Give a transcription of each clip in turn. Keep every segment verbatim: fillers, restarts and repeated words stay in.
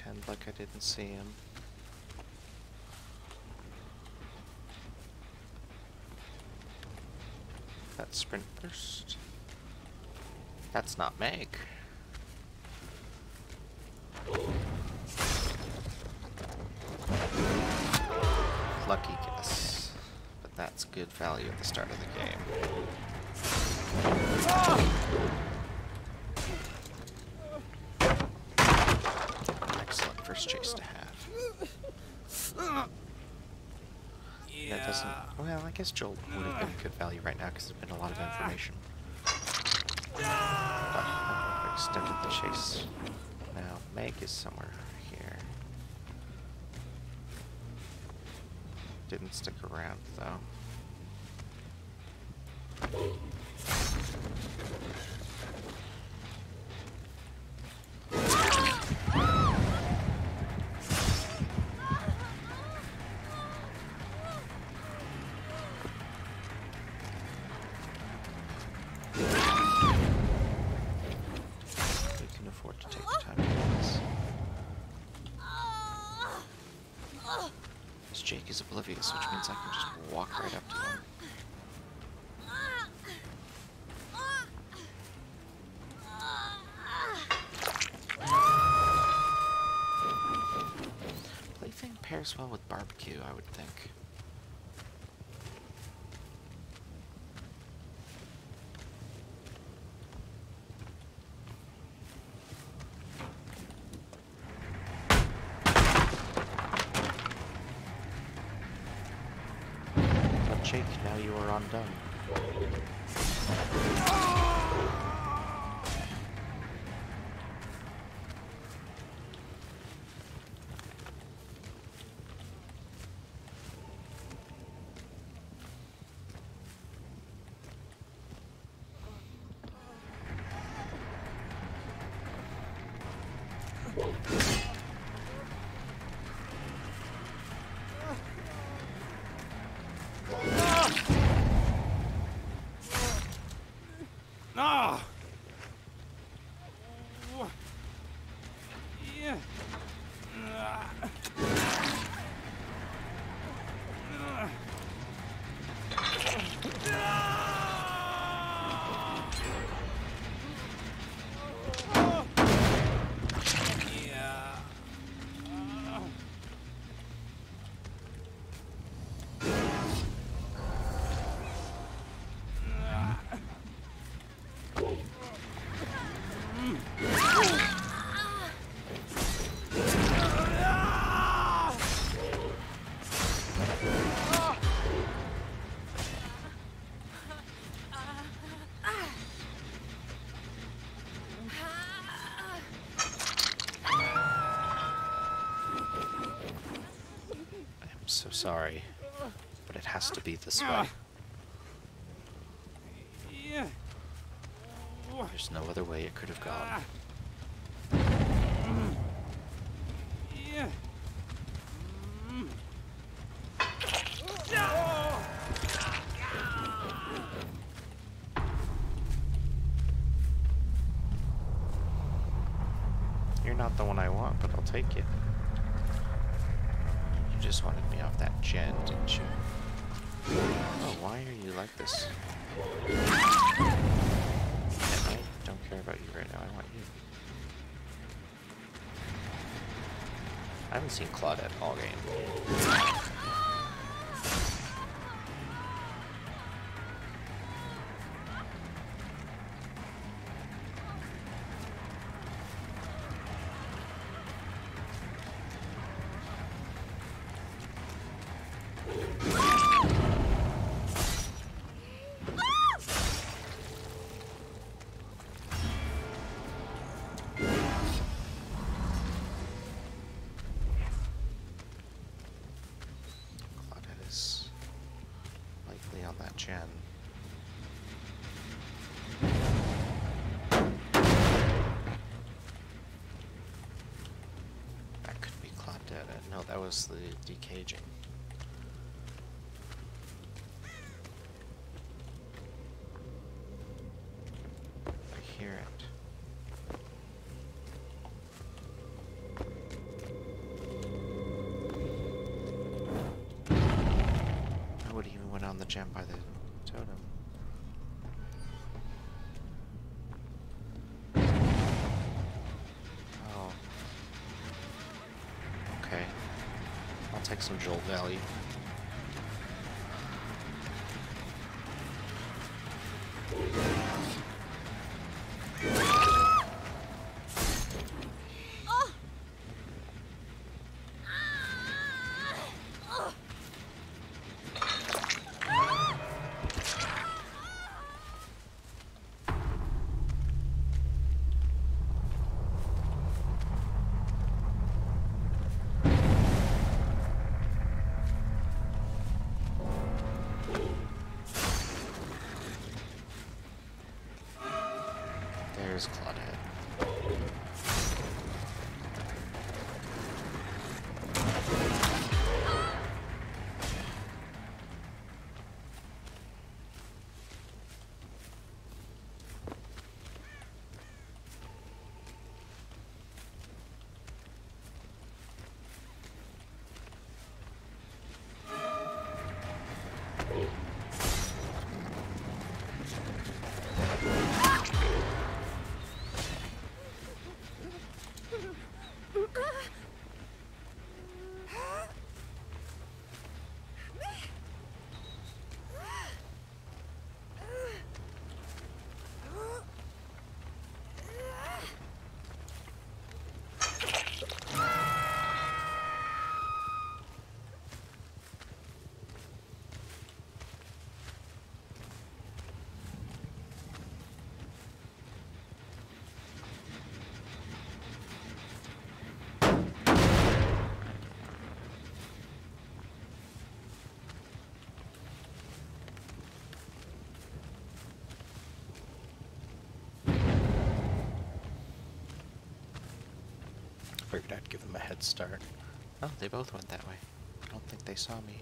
pretend like I didn't see him. That's sprint burst. That's not Meg. Lucky guess. But that's good value at the start of the game. Excellent first chase to have. Yeah. That doesn't... Well, I guess Joel would have been good value right now because there's been a lot of information. But I've extended the chase. Now, Meg is somewhere here. Didn't stick around, though. Jake is oblivious, which means I can just walk right up to him. Plaything pairs well with barbecue, I would think. Jake, now you are undone. Ah! Yeah. So sorry, but it has to be this way. Yeah. There's no other way it could have gone. Yeah. You're not the one I want, but I'll take it. You just wanted me off that gen, didn't you? Oh, why are you like this? I don't care about you right now, I want you. I haven't seen Claudette all game. On that gen. That could be Claudette. No, that was the decaging. I hear it. gem by the totem. Oh. Okay. I'll take some jolt value. There's Claudette. Figured I'd give them a head start. Oh, they both went that way. I don't think they saw me.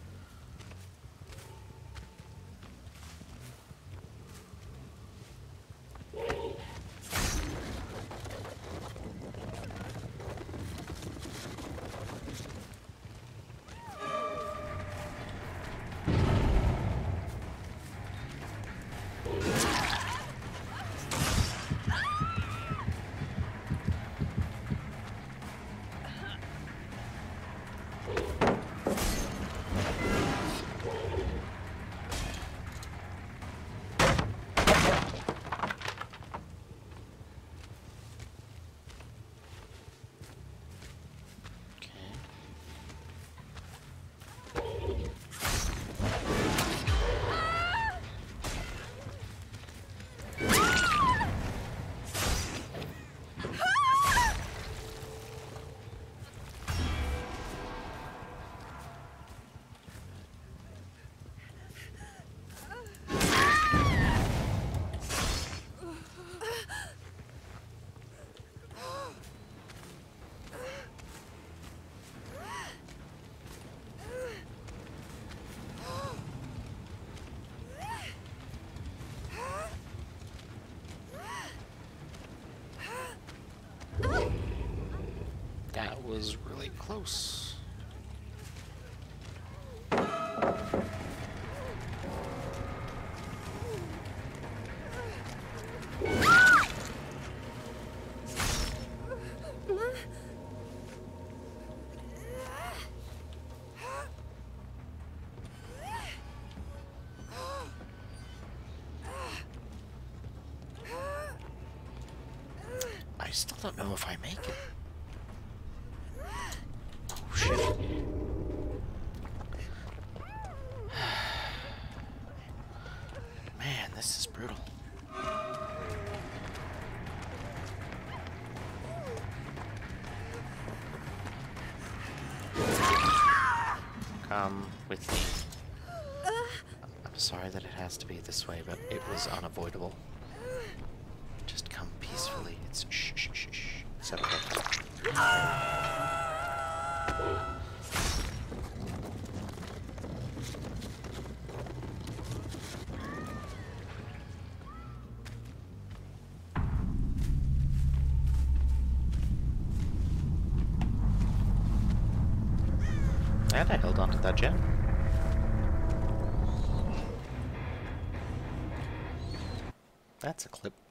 That was really close. I still don't know if I make it. Oh shit. Man, this is brutal. Come with me. I'm sorry that it has to be this way, but it was unavoidable. Just come peacefully. It's shh shh shh shh. Settle down. And I held on to that gem. That's a clip.